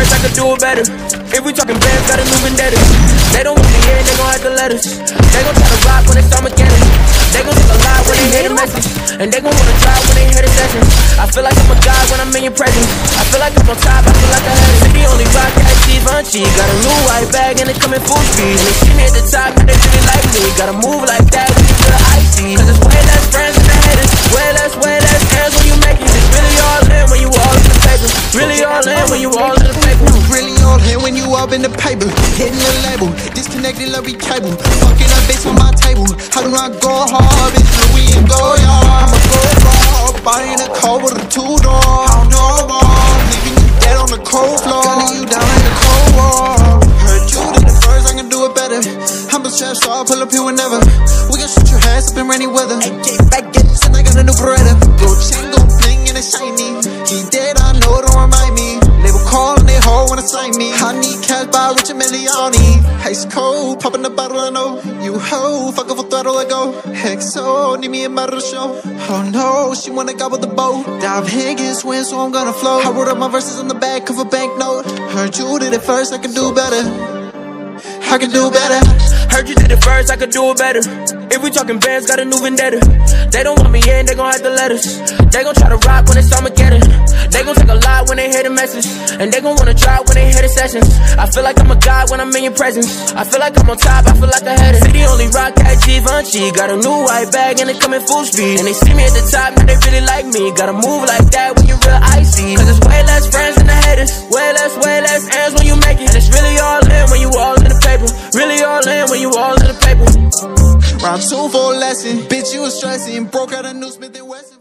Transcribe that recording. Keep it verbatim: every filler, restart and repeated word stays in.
first, I could do it better. If we talking bands, got a new vendetta. They don't want me in, they gon' have to let us. They gon' try to rock when it's Armageddon. They gon' take a lie when they hear the message, and they gon' wanna try when they hear the session. I feel like I'm a god when I'm in your presence. I feel like I'm on top, I feel like I had it. City only rock that Givenchy. Got a new white bag and it coming full speed. And they see me at the top, now they really like me. Gotta move like that when you feel icy. Cause it's way less friends than the haters. Way less, way less hands when you make it. It's really all in when you all in the paper. Really all in when you all in the paper. Really all in when you all in the paper. Hitting the label, disconnected like we cable. Fucking up bitch on my table. How do I go hard, bitch? Louis and go yard. I'ma go raw, body in a car with a two door. I don't know more, leaving you dead on the cold floor. Gunning you down in the cold war. Heard you did it first, I can do it better. I'm a trap star, pull up here whenever. We gon' shoot your ass up in rainy weather. A K back gets and I got a new Beretta. Gold chain, gold bling and it's shiny. He dead, I know, don't remind me. Label call and they hoe wanna sign me. I need cash by Richard Miliani. Ice cold, popping the bottle, I know. You hoe, fuck off a throttle, I go. Exo, need me a bottle to show. Oh no, she wanna go with the boat. Dive Higgins win, so I'm gonna float. I wrote up my verses on the back of a banknote. Heard you did it first, I can do better. I can do better. Heard you did it first, I could do it better. If we talking bands, got a new vendetta. They don't want me in, they gon' have to let us. They gon' try to rock when it's Armageddon. They gon' take a lie when they hear the message, and they gon' wanna try when they hear the sessions. I feel like I'm a god when I'm in your presence. I feel like I'm on top, I feel like I had it. City only rock that Givenchy. Got a new white bag and it coming full speed. And they see me at the top, now they really like me. Gotta move like that when you real icy. Cause it's way less friends than the haters. Way less, way less hands when you make it. And it's really all in when you all in the paper. Really all in when you all in the paper. Round two for a lesson. Bitch, you was stressing. Broke out a new Smith and Wesson.